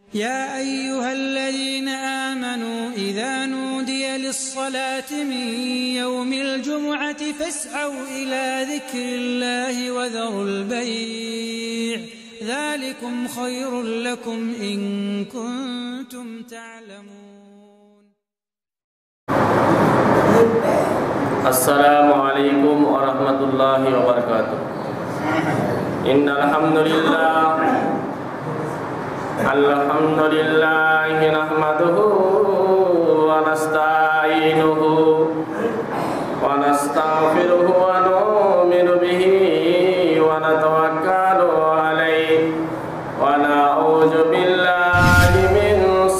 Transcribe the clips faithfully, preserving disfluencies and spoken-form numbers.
يا أيها الذين آمنوا إذا نودي للصلاة من يوم الجمعة فاسعوا إلى ذكر الله وذروا البيع ذلكم خير لكم إن كنتم تعلمون. السلام عليكم ورحمة الله وبركاته. إن الحمد لله الحمد لله نحمده ونستعينه ونستغفره ونؤمن به ونتوكل عليه ونعوذ بالله من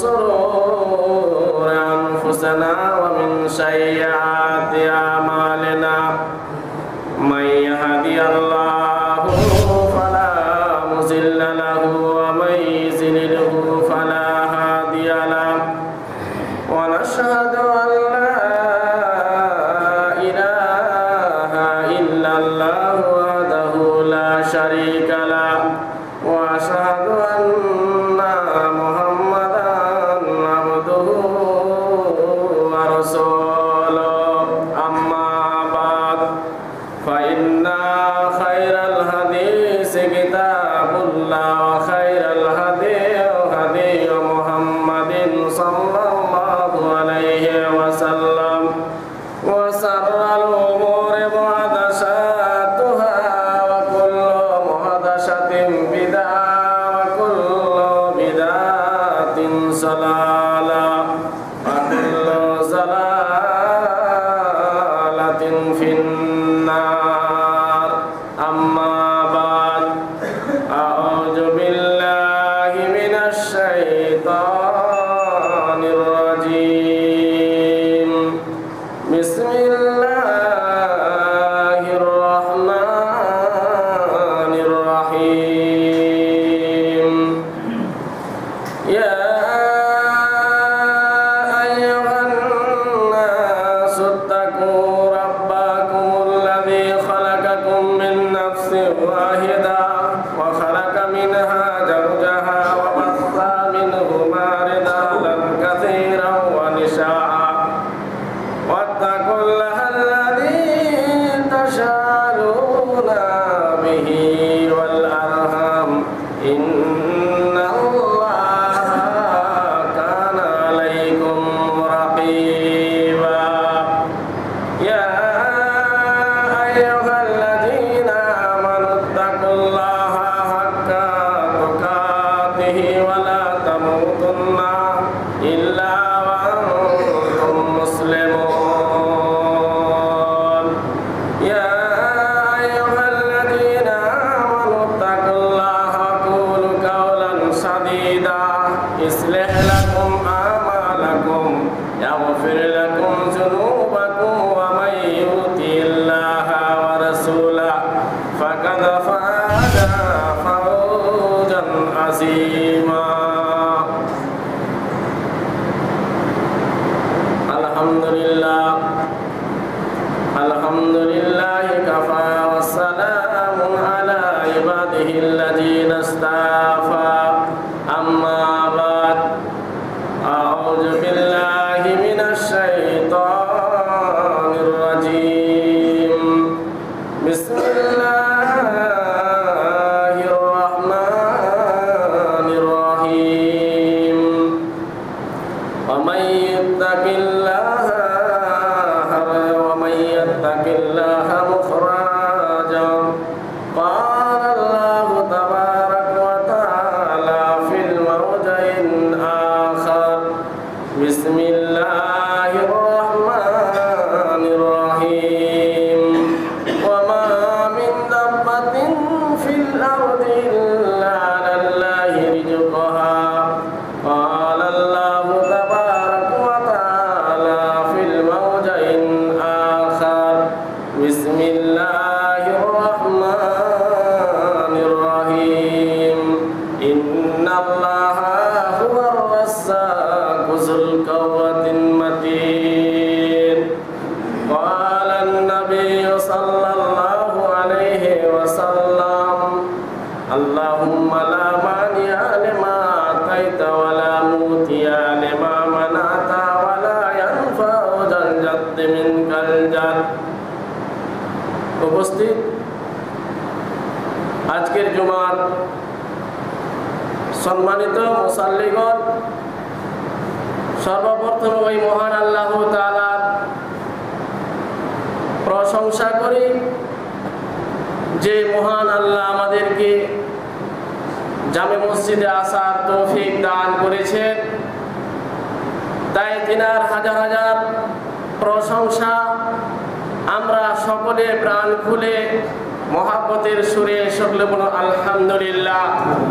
شرور أنفسنا ومن سيئات أعمالنا. من يهدي الله فلا مضل له ومن يضلل فلا هادي له ونشهد أن لا إله إلا الله وحده لا شريك له وأشهد أن محمدا عبده ورسوله. أما بعد فإن خير الحديث كتاب الله وخير الهدي هدي محمد صلى الله عليه وسلم وشر الأمور محدثاتها وكل محدثة بدعة وكل بدعة ضلالة وكل ضلالة في النار. أما بعد أعوذ بالله من الشيطان الرجيم. بسم الله الرحمن الرحيم. يا أيها الناس اتقوا ربكم الذي خلقكم من نفس واحدة وخلق منها زوجها وبث منهما رجالا كثيرا ونساء واتقوا الله الذي تساءلون به والأرحام إن الله كان عليكم رقيبا. يا أيها الذين آمنوا اتقوا الله حق تقاته ولا تموتن إلا وأنتم مسلمون. يا أيها الذين آمنوا اتقوا الله قولوا قولا سديدا يصلح لكم أعمالكم يغفر لكم ذنوبكم ومن يطع الله ورسوله فقد فاز فوزا عظيما. الحمد لله الحمد لله كفى والسلام على عباده الذين اصطفى. أما بعد أعوذ بالله من الشيطان الرجيم. بسم الله الرحمن الرحيم. ومن يتق الله ومن يتق الله مخرجا قال الله تبارك وتعالى في الموضع الآخر. بسم الله الرحمن الرحيم. وما من دابة في الأرض إلا على الله رزقها قال الله تبارك وتعالى في الموضع الآخر. بسم الله الرحمن الرحيم. إن الله هو الرزاق ذو القوة المتين. قال النبي صلى الله عليه وسلم اللهم لا مانع لما أعطيت উপস্থিত, আজকের জুমার সম্মানিত মুসাল্লিগণ, সর্বপ্রথম ওই মহান আল্লাহ তাআলার প্রশংসা করি যে মহান আল্লাহ আমাদেরকে জামে মসজিদে আসার তৌফিক দান করেছেন। তাই তিনার হাজার হাজার প্রশংসা আমরা সকলে প্রাণ খুলে মহাব্বতের সুরে সকলে বলো আলহামদুলিল্লাহ।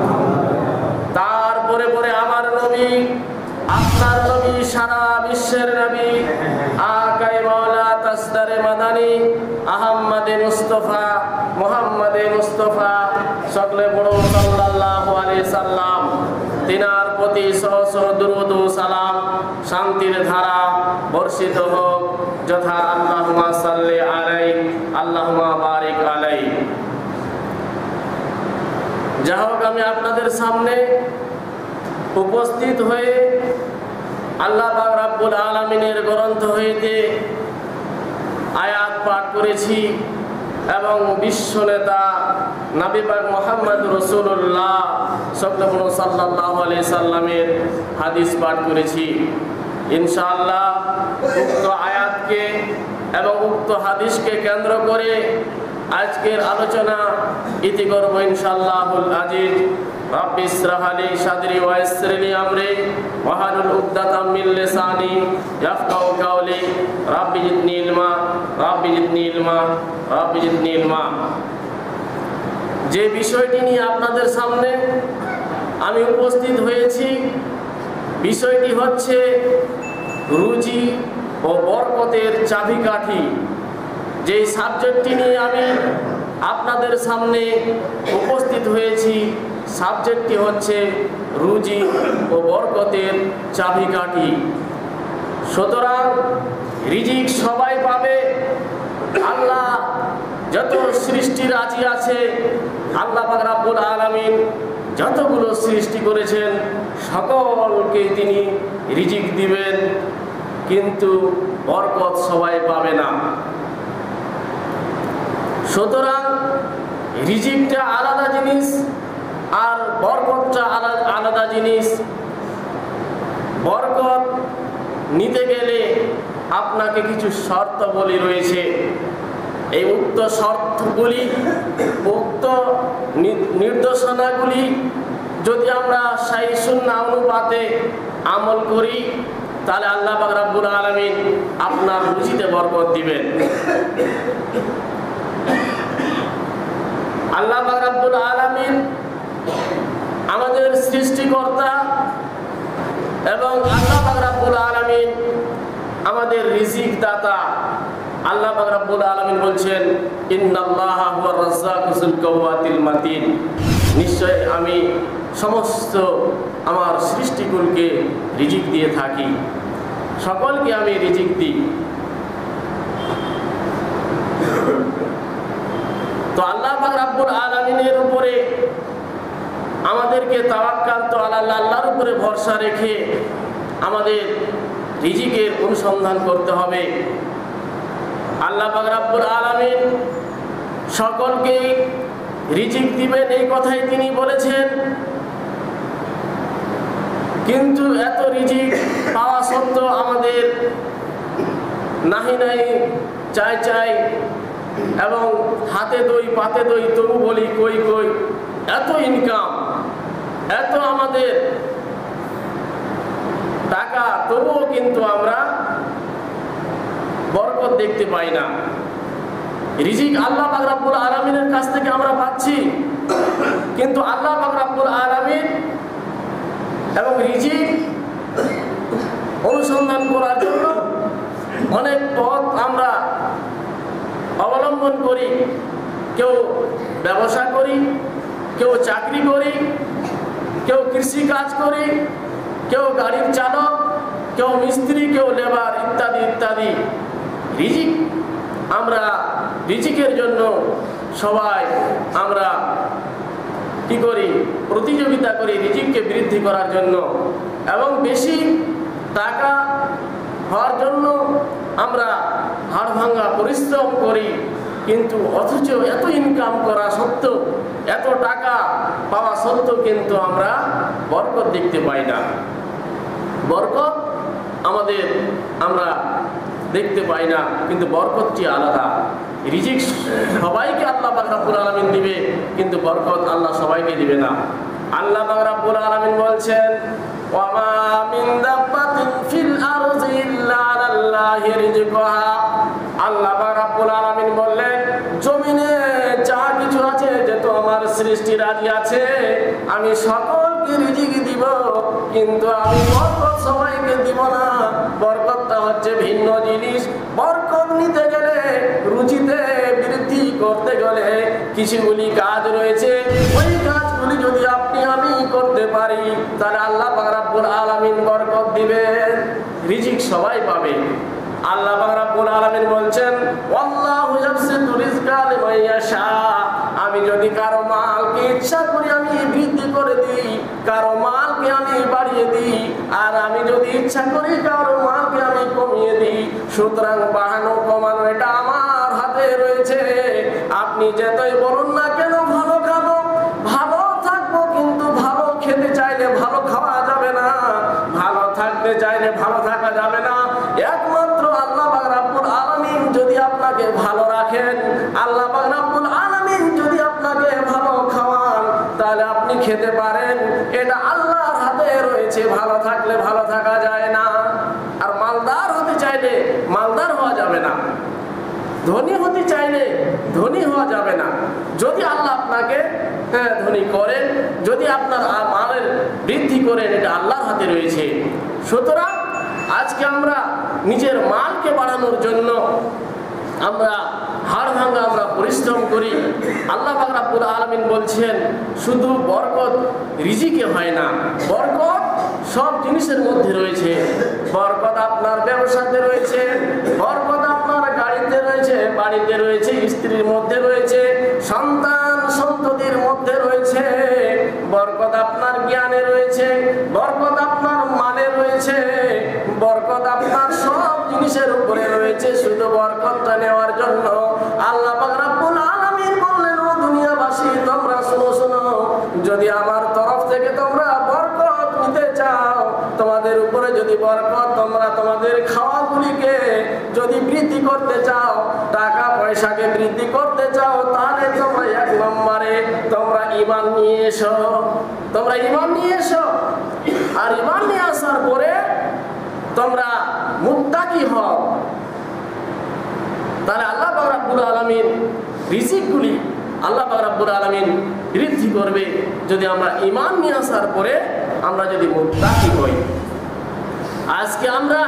তারপরে পরে আমার নবী, আপনার নবী, সারা বিশ্বের নবী আকায়ে মাওলা তাসদারে মাদানী আহমদে মুস্তাফা মুহাম্মদে মুস্তাফা সকলে বড় সাল্লাল্লাহু আলাইহি সাল্লাম, তিনার প্রতি সহস্র দুরূদ ও সালাম শান্তির ধারা বর্ষিত হোক যথা আল্লাহুম্মা সাল্লি আলাইহি আল্লাহুম্মা বারিক আলাইহি। যাই হোক, আমি আপনাদের সামনে উপস্থিত হয়ে আল্লাহ পাক রব্বুল আলামিনের গ্রন্থ হইতে আয়াত পাঠ করেছি এবং বিশ্ব নেতা নবী পাক মুহাম্মদ রাসূলুল্লাহ সাল্লাল্লাহু আলাইহি সাল্লামের হাদিস পাঠ করেছি। ইনশাআল্লাহ উক্ত আয়াতকে এবং উক্ত হাদিসকে কেন্দ্র করে আজকের আলোচনা ইতি করব ইনশাআল্লাহুল আজিজ। রাব্বি ইশরাহ লি সাদরি ওয়া ইয়াসসির লি আমরি ওয়াহলুল উকদাতাম মিন লিসানি ইয়াফকাহু কাওলি রাব্বি জিদনি ইলমা রাব্বি জিদনি ইলমা রাব্বি জিদনি ইলমা। যে বিষয়টি নিয়ে আপনাদের সামনে আমি উপস্থিত হয়েছি, বিষয়টি হচ্ছে রুজি ও বরকতের চাবিকাঠি। যে সাবজেক্টটি নিয়ে আমি আপনাদের সামনে উপস্থিত হয়েছি, সাবজেক্টটি হচ্ছে রুজি ও বরকতের চাবিকাঠি। সুতরাং রিজিক সবাই পাবে। আল্লাহ যত সৃষ্টি রাজি আছে, আল্লাহ পাক রব্বুল আলামিন যতগুলো সৃষ্টি করেছেন সকলকে তিনি রিজিক দিবেন, কিন্তু বরকত সবাই পাবে না। সুতরাং রিজিকটা আলাদা জিনিস আর বরকতটা আলাদা জিনিস। বরকত নিতে গেলে আপনাকে কিছু শর্তাবলী রয়েছে। এই উক্ত শর্তগুলি, উক্ত নির্দেশনাগুলি যদি আমরা সহি সুন্নাহ অনুপাতে আমল করি, তাহলে আল্লাহ পাক রব্বুল আলামিন আপনার রুজিতে বরকত দিবেন। আল্লাহ পাক রব্বুল আলামিন আমাদের সৃষ্টিকর্তা এবং আল্লাহ পাক রব্বুল আলামিন আমাদের রিজিক দাতা। আল্লাহ পাক রব্বুল আলামিন বলছেন, ইন্নাল্লাহা হুয়ার রাজ্জাকু যুল কুওয়াতিল মাতিন, নিশ্চয় আমি সমস্ত আমার সৃষ্টিকুলকে রিজিক দিয়ে থাকি, সকলকে আমি রিজিক দিই। তো আল্লাহ পাক রব্বুল আলামিনের উপরে আমাদেরকে তাওয়াক্কাল তো আল্লাহ আল্লাহর উপরে ভরসা রেখে আমাদের রিজিকের অনুসন্ধান করতে হবে। আল্লাহ পাক রব্বুল আলামিন সকলকে রিজিক দিবেন এই কথাই তিনি বলেছেন, কিন্তু এত রিজিক পাওয়া সত্ত্বেও আমাদের নাহি নাই চাই চাই এবং হাতে দই পাতে দই, তবু বলি কই কই। এত ইনকাম, এত আমাদের টাকা, তবুও কিন্তু আমরা বরকত দেখতে পাই না। রিজিক আল্লাহ পাক রব্বুল আলামিনের কাছ থেকে আমরা পাচ্ছি, কিন্তু আল্লাহ পাক রব্বুল আলামিন এবং রিজিক অনুসন্ধান করার জন্য অনেক পথ আমরা অবলম্বন করি। কেউ ব্যবসা করি, কেউ চাকরি করি, কেউ কৃষি কাজ করি, কেউ গাড়ির চালক, কেউ মিস্ত্রি, কেউ লেবার ইত্যাদি ইত্যাদি। রিজিক আমরা রিজিকের জন্য সবাই আমরা কি করি? প্রতিযোগিতা করি রিজিককে বৃদ্ধি করার জন্য, এবং বেশি টাকা হওয়ার জন্য আমরা হাড় ভাঙা পরিশ্রম করি। কিন্তু অথচ এত ইনকাম করা সত্ত্বেও, এত টাকা পাওয়া সত্ত্বেও কিন্তু আমরা বরকত দেখতে পাই না। বরকত আমাদের আমরা দেখতে পাই না, কিন্তু বরকতটি আলাদা। রিজিক সবাইকে আল্লাহ পাক রব্বুল আলামিন দিবে, কিন্তু বরকত আল্লাহ সবাইকে দিবে না। আল্লাহ পাক রব্বুল আলামিন বলছেন, ওয়া মা মিন দাব্বাতিন ফিল আরদি ইল্লা আলাল্লাহি রিজকুহা। আল্লাহ পাক রব্বুল আলামিন বললেন, জমিনে যা কিছু আছে, যেহেতু আমার সৃষ্টি রাজি আছে, আমি সকলকে রিজিক দিব, কিন্তু আমি বরকত সবাইকে দিব না। বরকতটা হচ্ছে ভিন্ন জিনিস। বরকত নিতে গেলে, রুচিতে বৃদ্ধি করতে গেলে কিছুগুলি কাজ রয়েছে। ওই কাজগুলি যদি আপনি আমি করতে পারি, তাহলে আল্লাহ পাক রব্বুল আলামিন বরকত দিবেন, রিজিক সবাই পাবে। আল্লাহ পাক রব্বুল আলামিন বলছেন, ওয়াল্লাহু ইয়াবসিতু রিজকা লিমান ইয়াশা। আমি যদি কারো মালকে ইচ্ছা করি আমি বৃদ্ধি করে দিই, কারো মালকে আমি বাড়িয়ে দিই, আর আমি যদি ইচ্ছা করি কারো মালকে আমি কমিয়ে দিই। সুতরাং বাড়ানো কমানো এটা আমার হাতে রয়েছে। আপনি যতই বলুন না কেন ভালো খাবো, ভালো থাকবো, কিন্তু ভালো খেতে চাইলে ভালো খাওয়া যাবে না, ভালো থাকতে চাইলে ভালো থাকা যাবে না। একমাত্র আল্লাহ পাক রব্বুল আলামিন যদি আপনাকে ভালো রাখেন, আল্লাহ পাক রব্বুল আলামিন যদি আপনাকে ভালো খাওয়ান, তাহলে আপনি খেতে পারেন। এটা আল্লাহর হাতে রয়েছে। ভালো থাকলে ভালো থাকা যায় না, আর মালদার হতে চাইলে মালদার হওয়া যাবে না, ধনী হতে চাইলে ধনী হওয়া যাবে না। যদি আল্লাহ আপনাকে হ্যাঁ ধনী করেন, যদি আপনার মালের বৃদ্ধি করেন, এটা আল্লাহর হাতে রয়েছে। সুতরাং আজকে আমরা নিজের মালকে বাড়ানোর জন্য আমরা হাড় ভাঙা আমরা পরিশ্রম করি। আল্লাহ পাক রব্বুল আলামিন বলছেন, শুধু বরকত রিজিকে হয় না, বরকত সব জিনিসের মধ্যে রয়েছে। বরকত আপনার ব্যবসাতে রয়েছে, বরকত আপনার গাড়িতে রয়েছে, বাড়িতে রয়েছে, স্ত্রীর মধ্যে রয়েছে, সন্তান সন্ততির মধ্যে রয়েছে। বরকত আপনার জ্ঞানে রয়েছে, বরকত আপনার মানে রয়েছে, বরকত আপনার সব জিনিসের উপরে রয়েছে। শুধু বরকতটা নেওয়ার জন্য আল্লাহ পাক রব্বুল আলামিন বললেন, ও দুনিয়াবাসী তোমরা শুনো শুনো, যদি আমার তরফ থেকে তোমরা বরকত নিতে চাও, তোমাদের উপরে যদি বরকত, তোমরা তোমাদের খাওয়াগুলিকে যদি বৃদ্ধি করতে চাও, টাকা পয়সাকে বৃদ্ধি করতে চাও, তাহলে তোমরা এক নম্বরে তোমরা ঈমান নিয়ে এসো, তোমরা ঈমান নিয়ে এসো। আর ঈমান নিয়ে আসার পরে তোমরা মুত্তাকি হও, তাহলে আল্লাহ পাক রব্বুল আলামিন রিজিকগুলি আল্লাহ পাক রব্বুল আলামিন বৃদ্ধি করবে। যদি আমরা ঈমান নিয়ে আসার পরে আমরা যদি মুত্তাকি হই। আজকে আমরা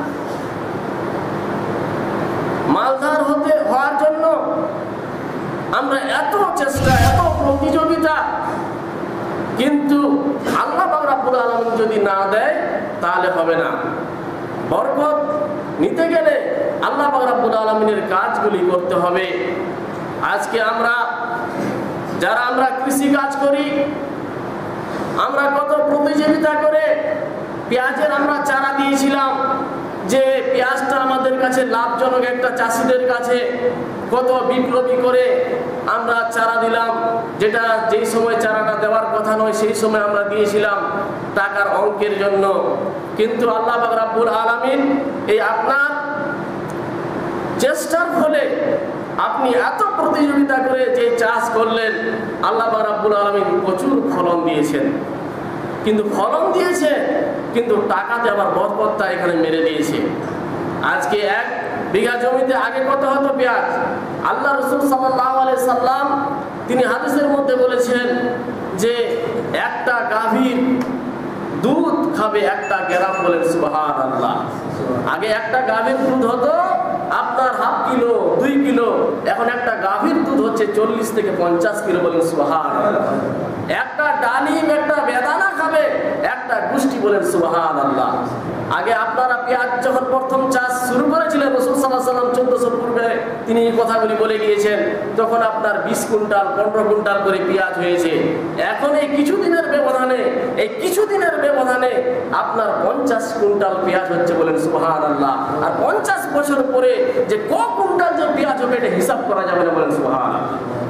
মালদার হতে হওয়ার জন্য আমরা এত চেষ্টা, এত প্রতিযোগিতা, কিন্তু আল্লাহ পাক রব্বুল আলামিন যদি না দেয় তাহলে হবে না। বরকত নিতে গেলে আল্লাহ পাক রব্বুল আলামিনের কাজগুলি করতে হবে। আজকে আমরা যারা আমরা কৃষি কাজ করি, আমরা কত প্রতিযোগিতা করে পেঁয়াজের আমরা চারা দিয়েছিলাম, যে পেঁয়াজটা আমাদের কাছে লাভজনক, একটা চাষিদের কাছে কত বিপ্লবী করে আমরা চারা দিলাম, যেটা যেই সময় চারাটা দেওয়ার কথা নয় সেই সময় আমরা দিয়েছিলাম টাকার অঙ্কের জন্য। কিন্তু আল্লাহ পাক রব্বুল আলামিন এই আপনার চেষ্টার ফলে আপনি এত প্রতিযোগিতা করে যে চাষ করলেন, আল্লাহ পাক রব্বুল আলামিন প্রচুর ফলন দিয়েছেন। কিন্তু ফলন দিয়েছে, কিন্তু টাকাতে আবার বরকতটা এখানে মেরে দিয়েছে। আজকে এক বিঘা জমিতে আগে কত হতো পেঁয়াজ, আল্লাহ রাসূল সাল্লাল্লাহু আলাইহি সাল্লাম তিনি হাদিসের মধ্যে বলেছেন যে একটা গাভীর দুধ খাবে একটা গ্রাম, বলেন সুবহানাল্লাহ। আগে একটা গাভীর দুধ হতো আপনার হাফ কিলো, দুই কিলো, এখন একটা গাভীর দুধ হচ্ছে চল্লিশ থেকে পঞ্চাশ কিলো, বলেন সুবহানাল্লাহ। একটা ডালিম, একটা বেদানা খাবে একটা গোষ্ঠী, বলেন সুবহানাল্লাহ। আগে আপনারা পেঁয়াজ যখন প্রথম চাষ শুরু করেছিলেন, রাসূল সাল্লাল্লাহু আলাইহি ওয়াসাল্লাম চোদ্দশো পূর্বে তিনি এই কথাগুলি বলে গিয়েছেন, তখন আপনার বিশ কুইন্টাল পনেরো কুইন্টাল করে পেঁয়াজ হয়েছে। এখন এই কিছুদিনের ব্যবধানে, এই কিছুদিনের ব্যবধানে মানে আপনার পঞ্চাশ কুইন্টাল পেঁয়াজ হচ্ছে, বলেন সুবহানাল্লাহ। আর পঞ্চাশ বছর পরে যে ক কুইন্টাল যে পেঁয়াজ হবে এটা হিসাব করা যাবে না, বলেন সুবহানাল্লাহ।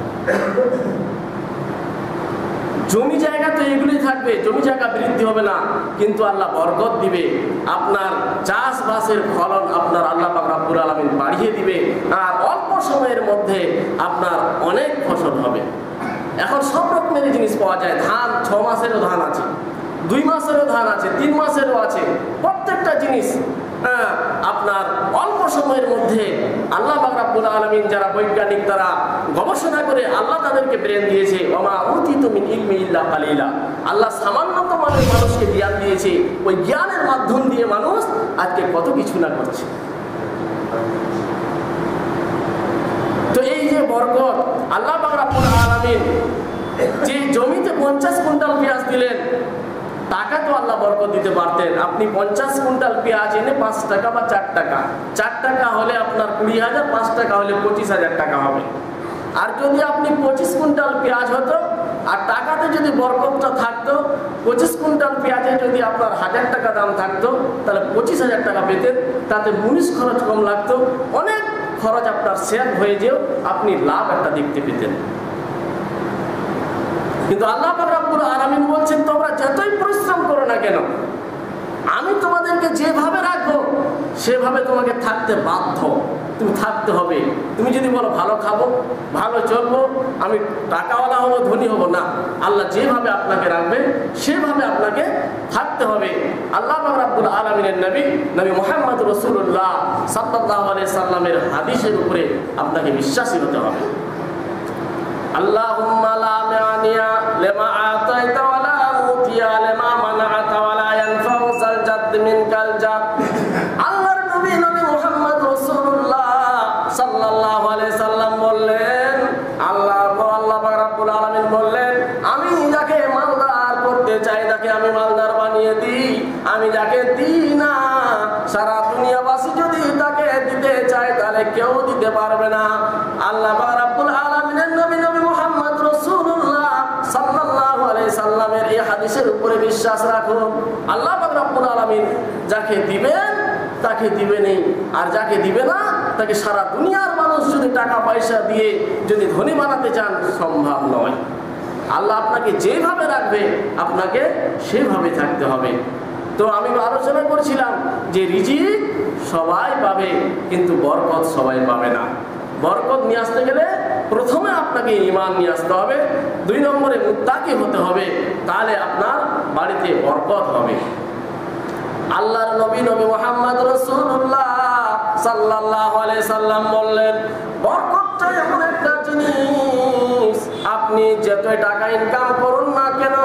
জমি জায়গা তো এগুলোই থাকবে, জমি জায়গা বৃদ্ধি হবে না, কিন্তু আল্লাহ বরকত দিবে। আপনার চাষবাসের ফলন আপনার আল্লাহ পাক রব্বুল আলামিন বাড়িয়ে দিবে, আর অল্প সময়ের মধ্যে আপনার অনেক ফসল হবে। এখন সব রকমের জিনিস পাওয়া যায়, ধান ছ মাসেরও ধান আছে, দুই মাসেরও ধান আছে, তিন মাসেরও আছে, প্রত্যেকটা জিনিস হ্যাঁ আপনার অল্প সময়ের মধ্যে আল্লাহ পাক রব্বুল আলামিন যারা বৈজ্ঞানিক তারা গবেষণা করে আল্লাহ তাদেরকে ব্রেন দিয়েছে, ওমা উতিতু মিন ইলমি ইল্লা কালিলা। আল্লাহ সামান্যতম মানুষকে জ্ঞান দিয়েছে, ওই জ্ঞানের মাধ্যম দিয়ে মানুষ আজকে কত কিছু না করছে। তো এই যে বরকত আল্লাহ পাক রব্বুল আলামিন যে জমিতে পঞ্চাশ কুইন্টাল পেঁয়াজ দিলেন, টাকা তো আল্লাহ বরকত দিতে পারতেন। আপনি পঞ্চাশ কুইন্টাল পেঁয়াজ এনে পাঁচ টাকা বা চার টাকা চার টাকা হলে আপনার কুড়ি হাজার, পাঁচ টাকা হলে পঁচিশ হাজার টাকা হবে। আর যদি আপনি পঁচিশ কুইন্টাল পেঁয়াজ হতো আর টাকাতে যদি বরকতটা থাকতো, পঁচিশ কুইন্টাল পেঁয়াজে যদি আপনার হাজার টাকা দাম থাকতো তাহলে পঁচিশ হাজার টাকা পেতেন, তাতে মুনিশ খরচ কম লাগতো, অনেক খরচ আপনার সেভ হয়ে যেও, আপনি লাভ একটা দেখতে পেতেন। কিন্তু আল্লাহ পাক রব্বুল আলামিন বলছেন, তোমরা যতই পরিশ্রম করো না কেন, আমি তোমাদেরকে যেভাবে রাখবো সেভাবে তোমাকে থাকতে বাধ্য, তুমি থাকতে হবে। তুমি যদি বলো ভালো খাবো, ভালো চলবো, আমি টাকাওয়ালা হবো, ধনী হবো, না, আল্লাহ যেভাবে আপনাকে রাখবে সেভাবে আপনাকে থাকতে হবে। আল্লাহ পাক রব্বুল আলামিনের নবী নবী মুহাম্মদ রাসূলুল্লাহ সাল্লাল্লাহু আলাইহি সাল্লামের হাদিসের উপরে আপনাকে বিশ্বাসী হতে হবে। আল্লাহুম্মা লা মানিয়া লিমা আতাইতা ওয়া লা মুতিয়া লিমা মানাআতা ওয়া লা ইয়ানফাউ যাল জাদ মিনকাল জাদ। আল্লাহর নবী নবী মুহাম্মদ রাসূলুল্লাহ সাল্লাল্লাহু আলাইহি সাল্লাম বললেন, আল্লাহ আল্লাহ পাক রব্বুল আলামিন বললেন, আমি যাকে মালদার করতে চাই তাকে আমি মালদার বানিয়ে দিই, আমি যাকে দিই না সারা দুনিয়াবাসী যদি তাকে দিতে চায় তাহলে কেউ দিতে পারবে না। আল্লাহ পাক রব্বুল আলামিনের নবী নবী মুহাম্মদ রাসূলুল্লাহ সাল্লাল্লাহু আলাইহি সাল্লামের এই হাদিসের উপরে বিশ্বাস রাখুন। আল্লাহ পাক রব্বুল আলামিন যাকে দিবেন তাকে দিবেনই, আর যাকে দিবে না তাকে সারা দুনিয়ার মানুষ যদি টাকা পয়সা দিয়ে যদি ধনী বানাতে চান সম্ভব নয়। আল্লাহ আপনাকে যেভাবে রাখবে আপনাকে সেভাবে থাকতে হবে। তো আমি আলোচনা করছিলাম যে রিজিক সবাই পাবে কিন্তু বরকত সবাই পাবে না। বরকত নিয়ে আসতে গেলে প্রথমে আপনাকে ঈমান নিয়ে আসতে হবে, দুই নম্বরে মুত্তাকি হতে হবে, তাহলে আপনার বাড়িতে বরকত হবে। আল্লাহর নবী নবী মুহাম্মদ রাসূলুল্লাহ সাল্লাল্লাহু আলাইহি সাল্লাম বললেন, বরকতটা এমন একটা জিনিস, আপনি যতই টাকা ইনকাম করুন না কেন,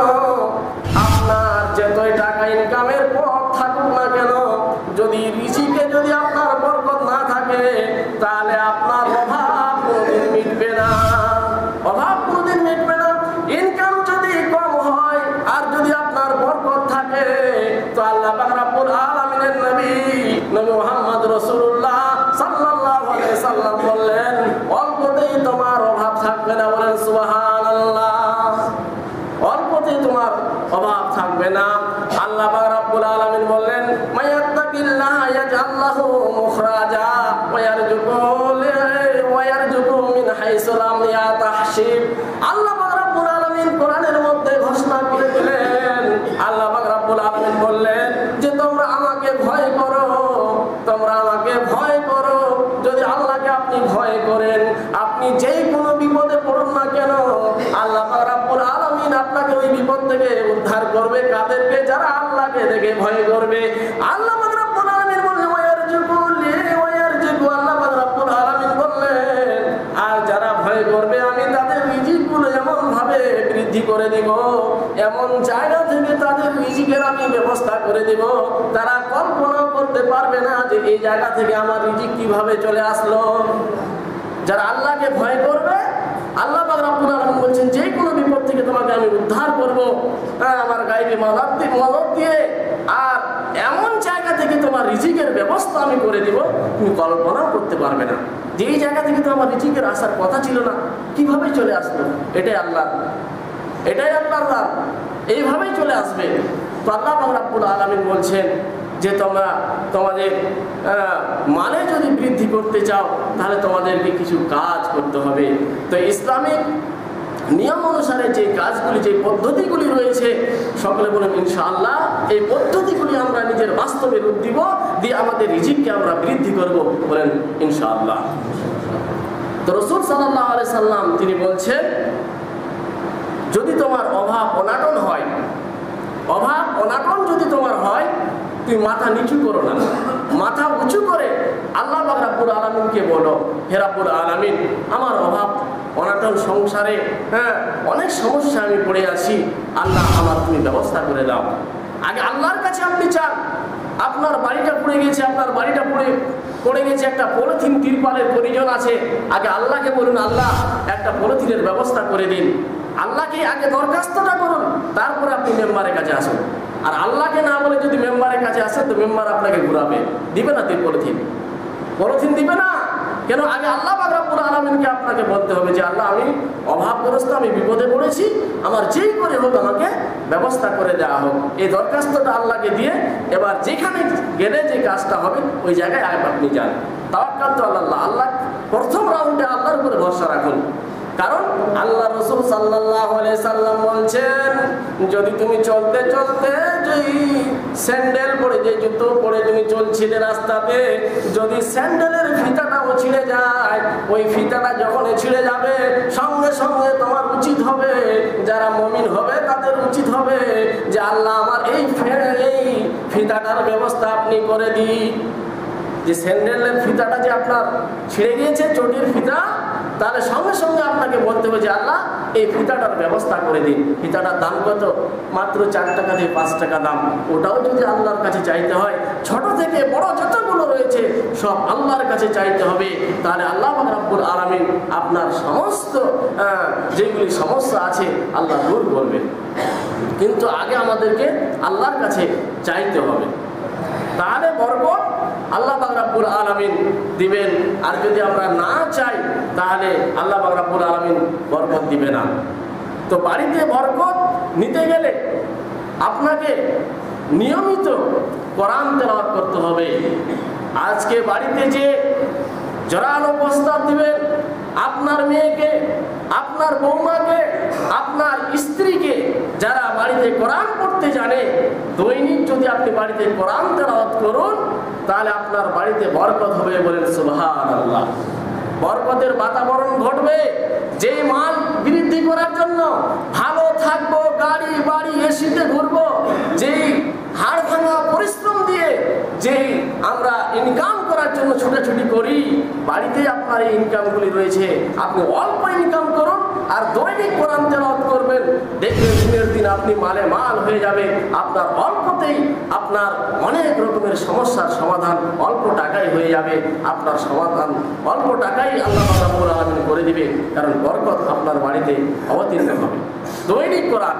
আপনার যতই টাকা ইনকামের পথ থাকুক না কেন, যদি রিজিকে যদি আপনার বরকত না থাকে তাহলে আপনার অভাব কোনোদিন মিটবে না, অভাব কোনোদিন মিটবে না। ইনকাম যদি কম হয় আর যদি আপনার বরকত থাকে তো আল্লাহ পাক রব্বুল আলামিনের নবী নবী মুহাম্মদ রাসূলুল্লাহ সাল্লাল্লাহু আলাইহি সাল্লাম বললেন, অল্পতেই তোমার অভাব থাকবে না, বলেন সুবহানাল্লাহ। অল্পতেই তোমার অভাব থাকবে না। আল্লাহ পাক রব্বুল আলামিন বললেন, মায়াত্তাকিল্লাহ ইয়াজআল লাহু মুখরাজা ওয়া ইয়ারযুকুহু ওয়া ইয়ারযুকুহু মিন হাইসু লাম ইয়াহতাসিব। আল্লাহ পাক রব্বুল আলামিন কোরআনের মধ্যে ঘোষণা করে দিলেন, আল্লাহ পাক রব্বুল আলামিন বললেন যে তোমরা আমাকে ভয় করো, তোমরা আমাকে ভয় করো। যদি আল্লাহকে আপনি ভয় করেন, আপনি যেই কোনো বিপদে পড়ুন না কেন, আল্লাহ পাক রব্বুল আলামিন আপনাকে ওই বিপদ থেকে উদ্ধার করবে। কাদেরকে? যারা আল্লাহকে দেখে ভয় করবে। আল্লাহ পাক রব্বুল আলামিন বললেন ওয়ায়ারযুকুলি ওয়ায়ারযুকু, আল্লাহ পাক রব্বুল আলামিন বললেন আর যারা ভয় করবে আমি তাদের রিজিকগুলো এমন ভাবে বৃদ্ধি করে দিব, এমন জায়গা থেকে তাদের রিজিকের আমি ব্যবস্থা করে দিব, তারা কল্পনা করতে পারবে না যে এই জায়গা থেকে আমার রিজিক কিভাবে চলে আসলো। যারা আল্লাহকে ভয় করবে, আল্লাহ পাক রব্বুল আলামিন বলছেন যে কোনো বিপদ থেকে তোমাকে আমি উদ্ধার করব, হ্যাঁ আমার গায়েবী মদদ দিয়ে মদদ দিয়ে, আর এমন জায়গা থেকে তোমার রিজিকের ব্যবস্থা আমি করে দিব তুমি কল্পনাও করতে পারবে না। যেই জায়গা থেকে তো আমার রিজিকের আসার কথা ছিল না, কিভাবে চলে আসলো? এটাই আল্লাহ, এটাই আল্লাহর রাত, এইভাবেই চলে আসবে। তো তো আল্লাহ পাক রব্বুল আলামিন বলছেন যে তোমরা তোমাদের মানে যদি বৃদ্ধি করতে চাও তাহলে তোমাদেরকে কিছু কাজ করতে হবে। তো ইসলামিক নিয়ম অনুসারে যে কাজগুলি, যে পদ্ধতিগুলি রয়েছে, সকলে বলেন ইনশাআল্লাহ এই পদ্ধতিগুলি আমরা নিজের বাস্তবে রূপ দিব, দিয়ে আমাদের রিজিককে আমরা বৃদ্ধি করব, বলেন ইনশাআল্লাহ। তো রাসূল সাল্লাল্লাহু আলাইহি সাল্লাম তিনি বলছেন, যদি তোমার অভাব অনাটন হয়, অভাব অনাটন যদি তোমার হয়, তুমি মাথা নিচু করো না, মাথা উঁচু করে আল্লাহ পাক রব্বুল আলামিনকে বলো, হে রব্বুল আলামিন আমার অভাব অনাটন সংসারে, হ্যাঁ অনেক সমস্যা আমি পড়ে আছি, আল্লাহ আমার তুমি ব্যবস্থা করে দাও। আগে আল্লাহর কাছে আপনি চান। আপনার বাড়িটা পড়ে গেছে, আপনার বাড়িটা পড়ে পড়ে গেছে, একটা পলিথিন তিরপালের প্রয়োজন আছে, আগে আল্লাহকে বলুন আল্লাহ একটা পলিথিনের ব্যবস্থা করে দিন। আল্লাহকে আগে দরখাস্তটা করুন, তারপরে আপনি মেম্বারের কাছে আসুন। আর আল্লাহকে না বলে যদি মেম্বারের কাছে আসেন তো মেম্বার আপনাকে ঘুরাবে, দিবে না তুই পলিথিন, পলিথিন দিবে না। কেন? আগে আল্লাহ পাক রব্বুল আলামিনকে আপনাকে বলতে হবে যে আল্লাহ আমি অভাবগ্রস্ত, আমি বিপদে পড়েছি, আমার যেই করে হোক আমাকে ব্যবস্থা করে দেওয়া হোক। এই দরখাস্তটা আল্লাহকে দিয়ে এবার যেখানে গেলে যে কাজটা হবে ওই জায়গায় আপনি যান। তাওয়াক্কাল তো আল্লাহ, আল্লাহ প্রথম রাউন্ডে আল্লাহর উপরে ভরসা রাখুন। কারণ আল্লাহ রাসূল সাল্লাল্লাহু আলাইহি সাল্লাম বলছেন, যদি তুমি চলতে চলতে যদি স্যান্ডেল পরে, যে জুতো পরে তুমি চলছিলে রাস্তাতে, যদি স্যান্ডেলের ফিতাটাও ছিঁড়ে যায়, ওই ফিতাটা যখন ছিঁড়ে যাবে সঙ্গে সঙ্গে তোমার উচিত হবে, যারা মুমিন হবে তাদের উচিত হবে যে আল্লাহ আমার এই এই ফিতাটার ব্যবস্থা আপনি করে দিন। যে স্যান্ডেলের ফিতাটা যে আপনার ছিঁড়ে গিয়েছে, চটির ফিতা, তাহলে সঙ্গে সঙ্গে আপনাকে বলতে হবে যে আল্লাহ এই ফিতাটার ব্যবস্থা করে দিন। ফিতাটার দাম কত? মাত্র চার টাকা থেকে পাঁচ টাকা দাম। ওটাও যদি আল্লাহর কাছে চাইতে হয়, ছোট থেকে বড় যতগুলো রয়েছে সব আল্লাহর কাছে চাইতে হবে, তাহলে আল্লাহ পাক রব্বুল আলামিন আপনার সমস্ত যেগুলি সমস্যা আছে আল্লাহ দূর করবে। কিন্তু আগে আমাদেরকে আল্লাহর কাছে চাইতে হবে, তাহলে বরকত আল্লাহ পাক রব্বুল আলামিন দিবেন। আর যদি আমরা না চাই তাহলে আল্লাহ পাক রব্বুল আলামিন বরকত দিবে না। তো বাড়িতে বরকত নিতে গেলে আপনাকে নিয়মিত কোরআন তেলাওয়াত করতে হবে। আজকে বাড়িতে যে জোরালো প্রস্তাব দিবেন, আপনার মেয়েকে, আপনার বৌমাকে, আপনার স্ত্রীকে, যারা বাড়িতে কোরআন পড়তে জানে, দৈনিক যদি আপনি বাড়িতে কোরআন তেলাওয়াত করুন তাহলে আপনার বাড়িতে বরকত হবে, বলেন সুবহানাল্লাহ। বরকতের বাতাবরণ ঘটবে। যে মাল বৃদ্ধি করার জন্য ভালো থাকবো, গাড়ি বাড়ি এসিতে ঘুরবো, যেই হাড় ভাঙা পরিশ্রম দিয়ে যেই আমরা ইনকাম করার জন্য ছুটাছুটি করি, বাড়িতে আপনার এই ইনকামগুলি রয়েছে, আপনি অল্প ইনকাম করুন আর দৈনিক কোরআন তেলাওয়াত করবেন, দেখবেন দিনের দিন আপনি মালে মাল হয়ে যাবে। আপনার অল্পতেই আপনার অনেক রকমের সমস্যার সমাধান অল্প টাকায় হয়ে যাবে। আপনার সমাধান অল্প টাকায় আল্লাহ রাব্বুল আলামিন করে দিবে, কারণ বরকত আপনার বাড়িতে অবতীর্ণ হবে। দৈনিক কোরআন,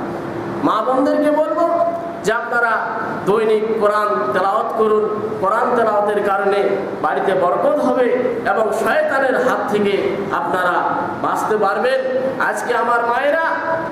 মা বোনদেরকে বলবো যে আপনারা দৈনিক কোরআন তেলাওয়াত করুন। কোরআন তেলাওয়াতের কারণে বাড়িতে বরকত হবে এবং শয়তানের হাত থেকে আপনারা বাঁচতে পারবেন। আজকে আমার মায়েরা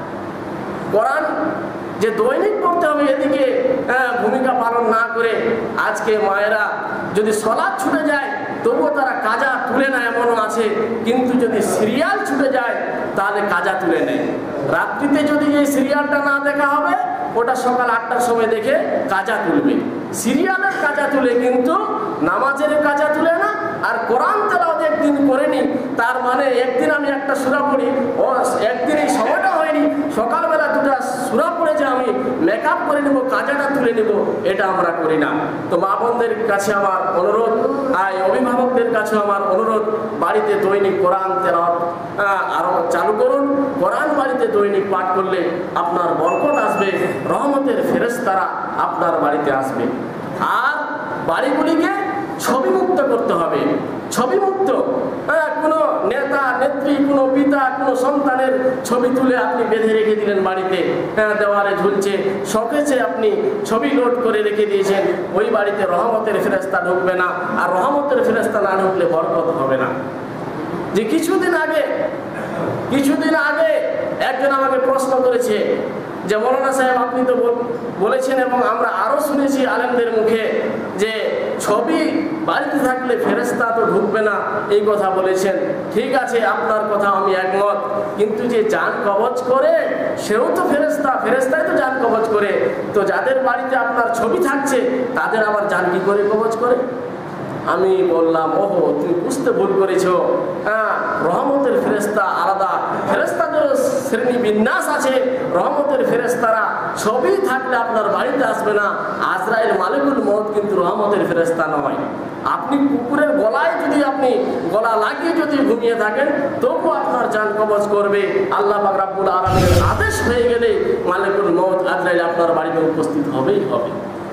কোরআন যে দৈনিক পড়তে হবে এদিকে ভূমিকা পালন না করে, আজকে মায়েরা যদি সালাত ছুটে যায় তবুও তারা কাজা তুলে না, এমনও আছে। কিন্তু যদি সিরিয়াল ছুটে যায় তাহলে কাজা তুলে নেয়। রাত্রিতে যদি এই সিরিয়ালটা না দেখা হবে, ওটা সকাল আটটার সময় দেখে কাজা তুলবে। সিরিয়ালের কাজা তুলে, কিন্তু নামাজের কাজা তুলে না। আর কোরআন তেলাওয়াত একদিন করেনি তার মানে একদিন আমি একটা সূরা পড়ি, ও একদিন এই সময়টা হয়নি, সকালবেলা দুটা সূরা পড়ে যে আমি মেকআপ করে নেব, কাজাটা তুলে নেব, এটা আমরা করি না। তো মা বোনদের কাছে আমার অনুরোধ, আর অভিভাবকদের কাছে আমার অনুরোধ, বাড়িতে দৈনিক কোরআন তেলাওয়াত আরো চালু করুন। কোরআন বাড়িতে দৈনিক পাঠ করলে আপনার বরকত আসবে, রহমতের ফেরেশতারা আপনার বাড়িতে আসবে। আর বাড়িগুলিকে ছবি মুক্ত করতে হবে। ছবি মুক্ত, কোনো নেতা নেত্রী, কোনো পিতা, কোনো সন্তানের ছবি তুলে আপনি বেঁধে রেখে দিলেন বাড়িতে, দেওয়ালে ঝুলছে, শখেছে আপনি ছবি লোড করে রেখে দিয়েছেন, ওই বাড়িতে রহমতের ফেরেশতা ঢুকবে না। আর রহমতের ফেরেশতা না ঢুকলে বরকত হবে না। যে কিছুদিন আগে কিছুদিন আগে একজন আমাকে প্রশ্ন করেছে যে মৌলানা সাহেব আপনি তো বলেছেন এবং আমরা আরো শুনেছি আলেমদের মুখে যে ছবি বাড়িতে থাকলে ফেরেশতা তো ঢুকবে না, এই কথা বলেছেন। ঠিক আছে, আপনার কথা আমি একমত, কিন্তু যে জান কবজ করে সেও তো ফেরেশতা, ফেরেশতাই তো জান কবজ করে। তো যাদের বাড়িতে আপনার ছবি থাকছে তাদের আবার জান কি করে কবজ করে? আমি বললাম, ওহো তুমি বুঝতে ভুল করেছ। হ্যাঁ, রহমতের ফেরেশতা আলাদা, ফেরেশতাদের শ্রেণী বিন্যাস আছে। রহমতের ফেরেশতারা ছবি থাকলে আপনার বাড়িতে আসবে না। আজরাইল মালিকুল মউত কিন্তু রহমতের ফেরেশতা নয়। আপনি কুকুরের গলায় যদি আপনি গলা লাগিয়ে যদি ঘুমিয়ে থাকেন তবু আপনার জান কবজ করবে। আল্লাহ পাক রব্বুল আলামিনের আদেশ হয়ে গেলে মালিকুল মউত আজরাইল আপনার বাড়িতে উপস্থিত হবেই হবে।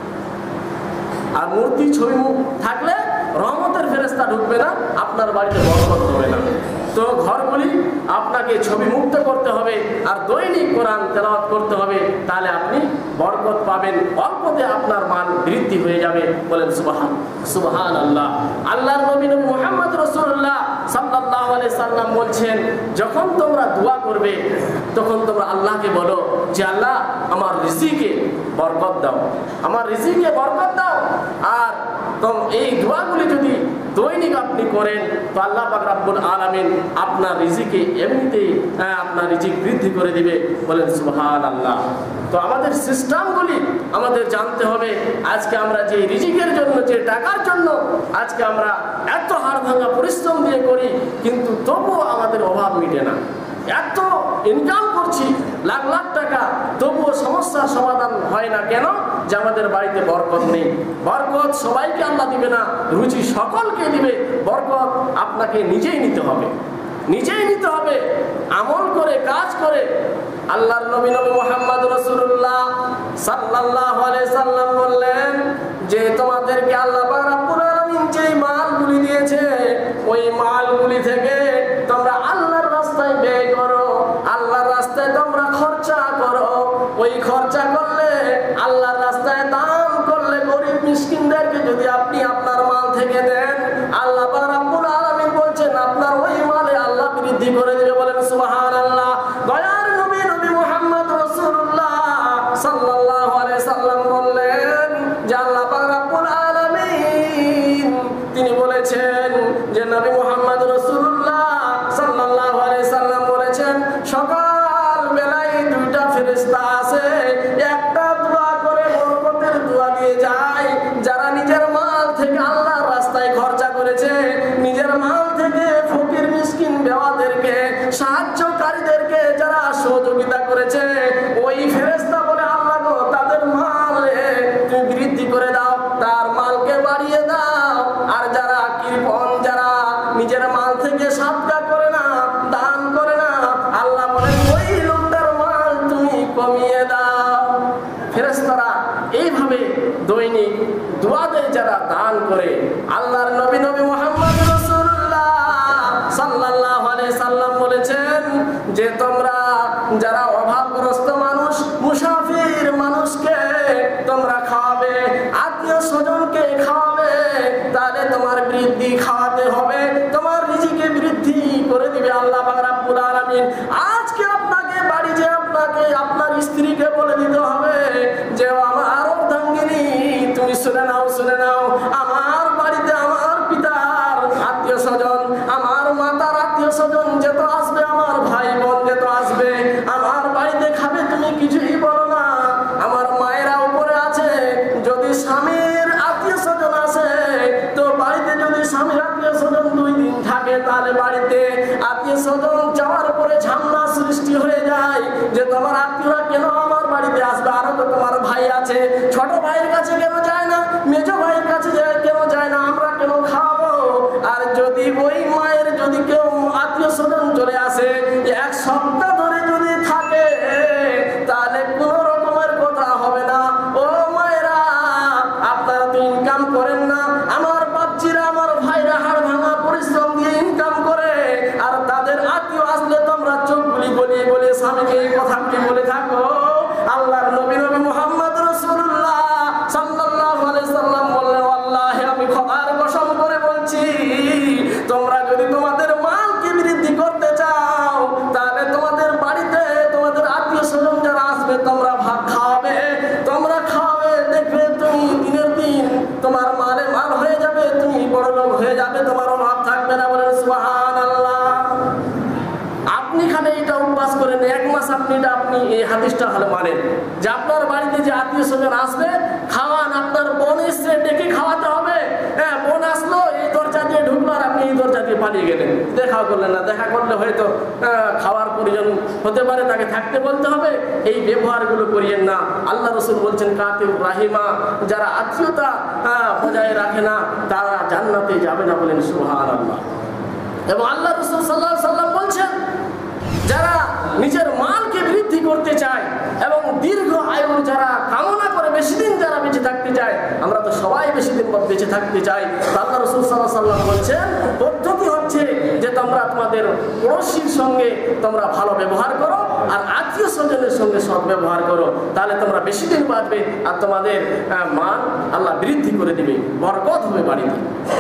আর মূর্তি ছবি মুখ থাকলে রহমতের ফেরেশতা ঢুকবে না, আপনার বাড়িতে বরকত হবে না। তো ঘরগুলি আপনাকে ছবি মুক্ত করতে হবে আর দৈনিক কোরআন তেলাওয়াত করতে হবে, তাহলে আপনি বরকত পাবেন, অল্পতে আপনার মান বৃদ্ধি হয়ে যাবে। বলেন সুবহান সুবহানাল্লাহ। আল্লাহর নবী মুহাম্মদ রাসূলুল্লাহ সাল্লাল্লাহু আলাইহি সাল্লাম বলছেন, যখন তোমরা দোয়া করবে তখন তোমরা আল্লাহকে বলো যে আল্লাহ আমার রিজিকে বরকত দাও, আমার রিজিকে বরকত দাও। আর তো এই দোয়াগুলি যদি দৈনিক আপনি করেন তো আল্লাহ পাক রব্বুল আলামিন আপনার রিজিকে এমনিতেই আপনার রিজিক বৃদ্ধি করে দিবে। বলেন সুবহানাল্লাহ। তো আমাদের সিস্টেমগুলি আমাদের জানতে হবে। আজকে আমরা যে রিজিকের জন্য, যে টাকার জন্য আজকে আমরা এত হাড় ভাঙা পরিশ্রম দিয়ে করি, কিন্তু তবুও আমাদের অভাব মিটে না। এত ইনকাম করছি লাখ লাখ টাকা, তবুও সমস্যার সমাধান হয় না। কেন? যে আমাদের বাড়িতে বরকত নেই। বরকত সবাইকে আল্লাহ দিবে না, রুচি সকলকে দিবে। বরকত আপনাকে নিজেই নিতে হবে, নিজেই নিতে হবে, আমল করে, কাজ করে। আল্লাহর নবী নবী মুহাম্মদ রাসূলুল্লাহ সাল্লাল্লাহু আলাইহি সাল্লাম বললেন যে তোমাদেরকে আল্লাহ পাক রব্বুল আলামিন যে মালগুলি দিয়েছে ওই মালগুলি থেকে তোমরা আল্লাহর রাস্তায় ব্যয় করো, আল্লাহর রাস্তায় তোমরা খরচা করো। ওই খরচা করলে, আল্লাহর রাস্তায় দান করলে, গরিব মিসকিনদেরকে যদি আপনি আপনার মাল থেকে দেন, আল্লাহ পাক রব্বুল আলামিন বলছেন আপনার ওই মালে আল্লাহ বৃদ্ধি করে দিবে। বলেন সুবহানাল্লাহ। দয়ার নবী নবী মুহাম্মদ রাসূলুল্লাহ সাল্লাল্লাহু আলাইহি সাল্লাম বললেন যে আল্লাহ পাক রব্বুল আলামিন তিনি বলেছেন যে নবী মুহাম্মদ রাসূলুল্লাহ সাল্লাল্লাহু আলাইহি সাল্লাম বলেছেন সকাল বেলায় দুইটা ফেরেশতা আছে, একটা দোয়া করে বরকতের দোয়া দিয়ে যায়। যারা নিজের মাল থেকে আল্লাহর রাস্তায় খরচা করেছে, নিজের মাল থেকে ফকির মিসকিন বেওয়াদেরকে, সাহায্যকারীদেরকে যারা সহযোগিতা করেছে, ওই ফেরেশতা বলে আল্লাহ গো তাদের মালে তুমি বৃদ্ধি করে দাও, তার মালকে বাড়িয়ে দাও। আর যারা কৃপণ, যারা নিজের মাল থেকে সাদকা করে না, দান করে না, আল্লাহ বলেন ওই লোকটার মাল তুমি কমিয়ে দাও। ফেরেশতারা এইভাবে দৈনিক দোয়া দেয় যারা দান করে। আল্লাহর নবী নবী মুহাম্মদ রাসূলুল্লাহ সাল্লাল্লাহু আলাইহি সাল্লাম বলেছেন যে তোমরা যারা অভাবগ্রস্ত মানুষ, মুসাফির মানুষকে তোমরা খাওয়াবে, আত্মীয় স্বজনকে খাওয়াবে, তাহলে তোমার বৃদ্ধি খাওয়াতে হবে, তোমার রিজিকে বৃদ্ধি করে দিবে আল্লাহ পাক রব্বুল আলামিন। আজকে আপনাকে বাড়ি যে আপনাকে আপনার স্ত্রীকে বলে দিতে হবে যে আমার অর্ধাঙ্গিনী তুমি শুনে নাও, শুনে নাও, আমার বাড়িতে আমার পিতার আত্মীয় স্বজন, আমার মাতার আত্মীয় স্বজন যত আসবে, আমার ভাই বোন যত আসবে, আমার বাড়িতে খাবে, তুমি কিছুই বলো না। আমার মায়েরা উপরে আছে, যদি স্বামীর আত্মীয় স্বজন আসে তো বাড়িতে যদি স্বামীর আত্মীয় স্বজন দুই দিন থাকে, তাহলে বাড়িতে আত্মীয় স্বজন যাওয়ার পরে ঝামেলা সৃষ্টি হয়ে যায় যে তোমার আত্মীয়রা কেন আমার বাড়িতে আসবে, আরো তো তোমার ভাই আছে, ছোট ভাইয়ের কাছে কেন যায় না, মেজো ভাইয়ের কাছে কেন যায় না, আমরা কেন খাবো। আর যদি ওই মায়ের যদি কেউ আত্মীয় স্বজন চলে আসে, এক সপ্তাহ ধরে যদি থাকে, তাহলে কোন রকমের কথা হবে না। ও মায়েরা, আপনারা তো ইনকাম করেন না, আমার বাচ্চিরা, আমার ভাইরা হাড় ভাঙা পরিশ্রম দিয়ে ইনকাম করে, আর তাদের আত্মীয় আসলে তোমরা চোখগুলি গলিয়ে গলিয়ে স্বামীকে এই কথাগুলি বলে থাকো। আল্লাহর নবী নবী মুহাম্মদ রাসূলুল্লাহ সাল্লাল্লাহু আলাইহি সাল্লাম বললেন আল্লাহে আমি খোদার কসম করে বলছি, তোমরা যদি তোমাদের মালকে বৃদ্ধি করতে চাও, তাহলে তোমাদের প্রতিষ্ঠা হলে মানেন যে আপনার বাড়িতে যে আত্মীয় স্বজন আসবে খাওয়ান, আপনার বোন এসে ডেকে খাওয়াতে হবে। হ্যাঁ, বোন আসলো এই দরজা দিয়ে ঢুকলো আর আপনি এই দরজা দিয়ে পালিয়ে গেলেন, দেখা করলেন না। দেখা করলে হয়তো খাওয়ার প্রয়োজন হতে পারে, তাকে থাকতে বলতে হবে। এই ব্যবহারগুলো করিয়েন না। আল্লাহ রসুল বলছেন কাতিউর রাহিমা, যারা আত্মীয়তা বজায় রাখে না তারা জান্নাতে যাবে না, বলেন সুবহানাল্লাহ। এবং আল্লাহ রসুল সাল্লাল্লাহু আলাইহি সাল্লাম বলছেন যারা নিজের মালকে বৃদ্ধি করতে চায় এবং দীর্ঘ আয়ুর যারা কামনা করে বেশি দিন যারা বেঁচে থাকতে চায়, আমরা তো সবাই বেশি দিন বেঁচে থাকতে চাই। আল্লাহ রসুল সাল্লাল্লাহু আলাইহি সাল্লাম বলছেন পদ্ধতি হচ্ছে যে তোমরা তোমাদের পড়োশীর সঙ্গে তোমরা ভালো ব্যবহার করো আর আত্মীয় স্বজনের সঙ্গে সৎ ব্যবহার করো, তাহলে তোমরা বেশি দিন বাঁচবে আর তোমাদের মান আল্লাহ বৃদ্ধি করে দিবে, বরকত হবে বাড়িতে।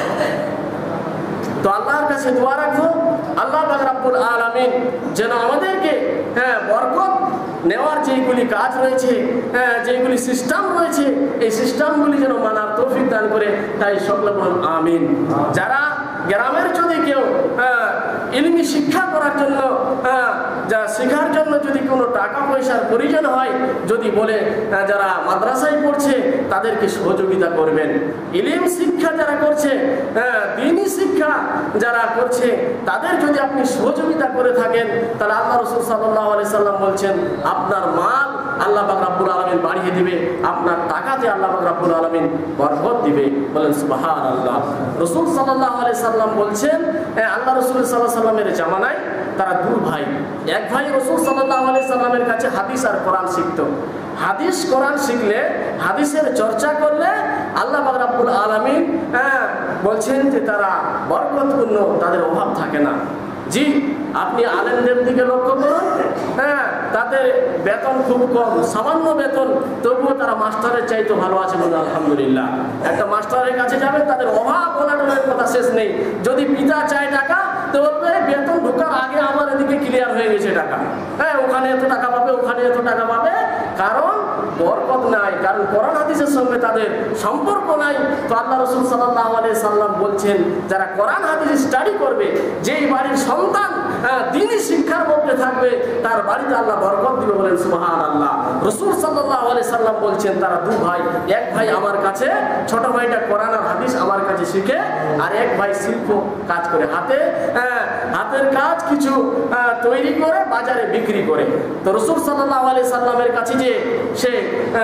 তো আল্লাহর কাছে দোয়া রাখবো আল্লাহ পাক রব্বুল আলামিন যেন আমাদেরকে হ্যাঁ বরকত নেওয়ার যেগুলি কাজ রয়েছে, হ্যাঁ যেগুলি সিস্টেম রয়েছে, এই সিস্টেমগুলি যেন মানার তৌফিক দান করে, তাই সকলে বলুন আমিন। যারা গ্রামের যদি কেউ ইলমি শিক্ষা করার জন্য যা শেখার জন্য যদি কোনো টাকা পয়সার প্রয়োজন হয়, যদি বলে যারা মাদ্রাসায় পড়ছে তাদেরকে সহযোগিতা করবেন। ইলম শিক্ষা যারা করছে, দ্বীনি শিক্ষা যারা করছে তাদের যদি আপনি সহযোগিতা করে থাকেন, তাহলে আল্লাহ রাসূল সাল্লাল্লাহু আলাইহি সাল্লাম বলছেন আপনার মাল আল্লাহ পাক রব্বুল আলামিন বাড়িয়ে দিবে, আপনার টাকাতে আল্লাহ পাক রব্বুল আলামিন বরকত দিবে, বলেন সুবহানাল্লাহ। রাসূল সাল্লাল্লাহু আলাইহি সাল্লাম বলছেন আল্লাহ রাসূল সাল্লাল্লাহু আলাইহি সাল্লামের জামানায় তারা দুই ভাই, এক ভাই রাসূল সাল্লাল্লাহু আলাইহি সাল্লামের কাছে হাদিস আর কোরআন শিখতো। হাদিস কোরআন শিখলে, হাদিসের চর্চা করলে আল্লাহ পাক রব্বুল আলামিন হ্যাঁ বলছেন যে তারা বরকতপূর্ণ, তাদের অভাব থাকে না। জি, আপনি আলেমদের দিকে লক্ষ্য করুন, হ্যাঁ তাদের বেতন খুব কম, সামান্য বেতন, তবুও তারা মাস্টারের চাইতে ভালো আছে বলে আলহামদুলিল্লাহ। একটা মাস্টারের কাছে যাবেন, তাদের অভাব অনাটনের কথা শেষ নেই। যদি পিতা চায় টাকা তো বলবে বেতন ঢোকার আগে আমার এদিকে ক্লিয়ার হয়ে গেছে টাকা, হ্যাঁ ওখানে এত টাকা পাবে, ওখানে এত টাকা পাবে, কারণ বরকত নাই, কারণ কোরআন হাদিসের সঙ্গে তাদের সম্পর্ক নাই। তো আল্লাহ রাসূল সাল্লাল্লাহু আলাইহি সাল্লাম বলছেন যারা কোরআন হাদিস স্টাডি করবে, যেই বাড়ির সন্তান দ্বীনি শিক্ষার মধ্যে থাকবে তার বাড়িতে আল্লাহ বরকত দিবে, বলেন সুবহানাল্লাহ। রাসূল সাল্লাল্লাহু আলাইহি সাল্লাম বলছেন তারা দুই ভাই, এক ভাই আমার কাছে, ছোট ভাইটা কোরআন আর হাদিস আমার কাছে শিখে, আর এক ভাই শিল্প কাজ করে, হাতে হাতের কাজ কিছু তৈরি করে বাজারে বিক্রি করে। তো রাসূল সাল্লাল্লাহু আলাইহি সাল্লামের কাছে যে সে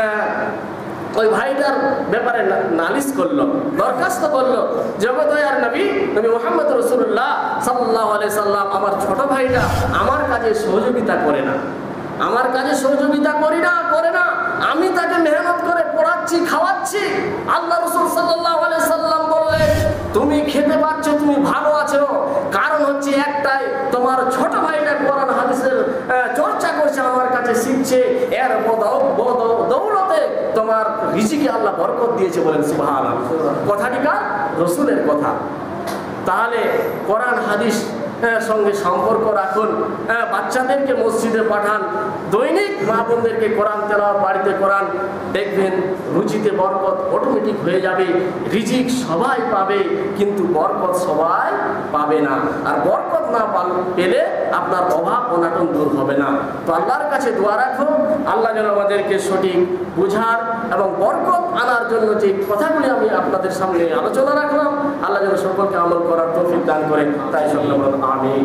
ওই ভাইটার ব্যাপারে নালিশ করলো, দরখাস্ত করলো, জগদয়ার নবী নবী মুহাম্মদ রাসূলুল্লাহ সাল্লাল্লাহু আলাইহি সাল্লাম আমার ছোট ভাইটা আমার কাজে সহযোগিতা করে না, আমার কাজে সহযোগিতা করি না করে না আমি তাকে মেহনত করে পড়াচ্ছি, খাওয়াচ্ছি। আল্লাহ রাসূল সাল্লাল্লাহু আলাইহি সাল্লাম বললেন তুমি খেতে পাচ্ছ, তুমি ভালো আছো, কারণ হচ্ছে একটাই, তোমার ছোট ভাইটা কোরআন হাদিসের চর্চা করছে, আমার কাছে শিখছে, এর দৌলতে তোমার রিজিকে আল্লাহ বরকত দিয়েছে, বলেন সুবহানাল্লাহ। কথাটি কার? রাসূলের কথা। তাহলে কোরআন হাদিস সঙ্গে সম্পর্ক রাখুন, বাচ্চাদেরকে মসজিদে পাঠান, দৈনিক মা বোনদেরকে কোরআন তেলাওয়াত বাড়িতে কোরআন, দেখবেন রুজিতে বরকত অটোমেটিক হয়ে যাবে। রিজিক সবাই পাবে কিন্তু বরকত সবাই পাবে না, আর বরকত না পেলে আপনার অভাব অনাটন দূর হবে না। তো আল্লাহর কাছে দোয়া রাখো আল্লাহ যেন আমাদেরকে সঠিক বুঝার এবং বরকত আনার জন্য যে কথাগুলি আমি আপনাদের সামনে আলোচনা রাখলাম, আল্লাহ যেন সকলকে আমল করার তৌফিক দান করে, তাই সকলে বলুন আমিন।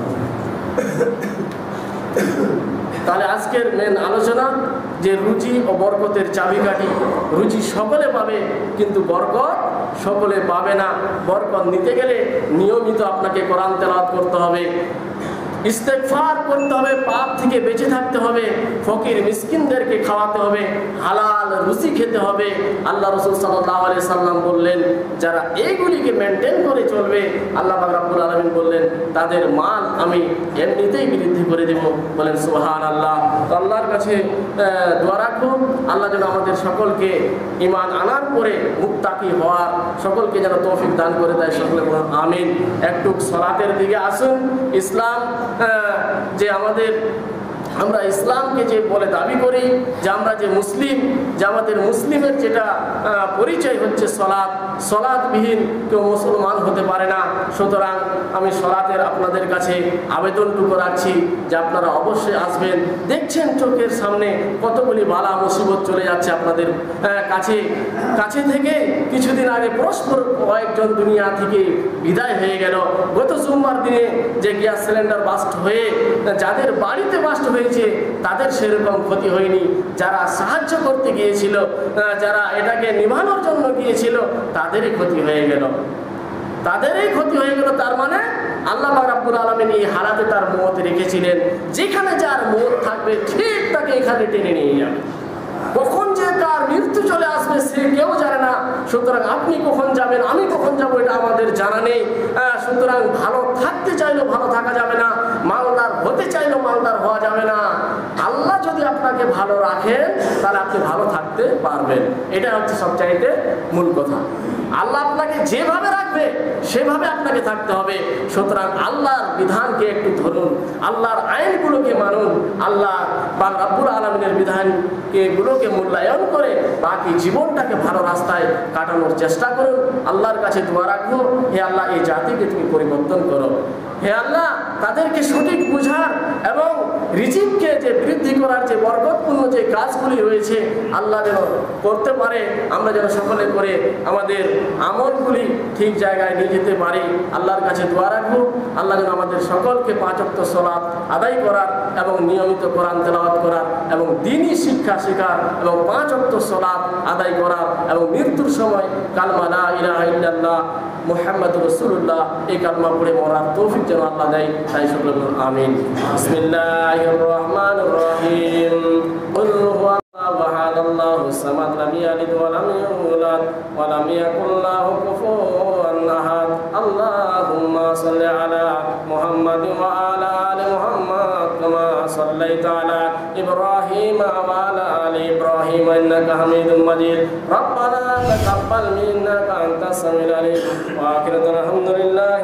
তাহলে আজকের মেন আলোচনা যে রুজি ও বরকতের চাবিকাঠি, রুজি সকলে পাবে কিন্তু বরকত সকলে পাবে না। বরকত নিতে গেলে নিয়মিত আপনাকে কোরআন তেলাওয়াত করতে হবে, ইস্তেগফার করতে হবে, পাপ থেকে বেঁচে থাকতে হবে, ফকির মিসকিনদেরকে খাওয়াতে হবে, হালাল রুজি খেতে হবে। আল্লাহ রাসূল সাল্লাল্লাহু আলাইহি সাল্লাম বললেন যারা এইগুলিকে মেনটেন করে চলবে, আল্লাহ পাক রব্বুল আলামিন বললেন তাদের মাল আমি এমনিতেই বৃদ্ধি করে দেব, বলেন সুবহানাল্লাহ। তো আল্লাহর কাছে দোয়া রাখুন আল্লাহ যেন আমাদের সকলকে ঈমান আনার পরে মুত্তাকি হওয়ার সকলকে যেন তৌফিক দান করে দেয়, সকলে বলুন আমিন। একটু সালাতের দিকে আসুন। ইসলাম যে আমাদের আমরা ইসলামকে যে বলে দাবি করি যে আমরা যে মুসলিম, যে আমাদের মুসলিমের যেটা পরিচয় হচ্ছে সলাৎ, সলাৎবিহীন কেউ মুসলমান হতে পারে না। সুতরাং আমি সলাতের আপনাদের কাছে আবেদনটুকু রাখছি যে আপনারা অবশ্যই আসবেন। দেখছেন চোখের সামনে কতগুলি বালা মুসিবত চলে যাচ্ছে আপনাদের কাছে কাছে থেকে। কিছুদিন আগে পরস্পর কয়েকজন দুনিয়া থেকে বিদায় হয়ে গেল। গত সোমবার দিনে যে গ্যাস সিলিন্ডার বাস্ট হয়ে যাদের বাড়িতে বাস্ট হয়েছে তাদের সেরকম ক্ষতি হয়নি, যারা সাহায্য করতে গিয়েছিল, যারা এটাকে নিভানোর জন্য গিয়েছিল তাদেরই ক্ষতি হয়ে গেল, তাদেরই ক্ষতি হয়ে গেল। তার মানে আল্লাহ পাক রব্বুল আলামিন এই হালাতে তার মত রেখেছিলেন, যেখানে যার মত থাকবে ঠিক তাকে এখানে টেনে নিয়ে যাবে। কখন যে তার মৃত্যু চলে আসবে সে কেউ জানে না। সুতরাং আপনি কখন যাবেন, আমি কখন যাব, এটা আমাদের জানা নেই। সুতরাং ভালো থাকতে চাইলেও ভালো থাকা যাবে না, মালদার হতে চাইলেও মালদার হওয়া যাবে না। আল্লাহ যদি আপনাকে ভালো রাখেন তাহলে আপনি ভালো থাকতে পারবেন, এটা হচ্ছে সবচাইতে মূল কথা। আল্লাহ আপনাকে যেভাবে রাখবে সেভাবে আপনাকে থাকতে হবে। সুতরাং আল্লাহর বিধানকে একটু ধরুন, আল্লাহর আইনগুলোকে মানুন, আল্লাহ বা রব্বুল আলামিনের বিধানকে গুলোকে মূল্যায়ন করে বাকি জীবনটাকে ভালো রাস্তায় কাটানোর চেষ্টা করুন। আল্লাহর কাছে দোয়া রাখবো, হে আল্লাহ এই জাতিকে তুমি পরিবর্তন করো, হে আল্লাহ তাদেরকে সঠিক বুঝার এবং রিজিককে যে বৃদ্ধি করার যে বরকতপূর্ণ যে কাজগুলি রয়েছে আল্লাহ যেন করতে পারে, আমরা যেন সকলে করে আমাদের আমলগুলি ঠিক জায়গায় নিয়ে যেতে পারি। আল্লাহর কাছে দোয়া রাখবো, আল্লাহ যেন আমাদের সকলকে পাঁচ ওয়াক্ত সালাত আদায় করার এবং নিয়মিত কোরআন তেলাওয়াত করার এবং দ্বীনি শিক্ষা শেখার এবং পাঁচ ওয়াক্ত সালাত আদায় করার এবং মৃত্যুর সময় কালমা লা ইলাহা ইল্লাল্লাহ মুহাম্মাদুর রাসূলুল্লাহ এই কালমা পড়ে মরার তৌফিক যেন আল্লাহ দেয়, তাই সকলে বলুন আমিন। বিসমিল্লাহির রহমানির রহিম। কুল হুয়াল্লাহু আহাদ আল্লাহুস সামাদ লাম ইয়ালিদ ওয়া লাম ইউলাদ ওয়া লাম ইয়াকুল লাহু কুফুওয়ান আহাদ। আল্লাহুম্মা সাল্লি আলা মুহাম্মাদ ওয়া আলা আলি মুহাম্মাদ কামা সাল্লাইতা আলা ইব্রাহিম ওয়া আলা আলি ইব্রাহিম ইন্নাকা হামিদুম মাজিদ। রব্বানা তাকাব্বাল মিন্না আনতাস সামিউল আলিম ওয়া আখিরু আলহামদুলিল্লাহ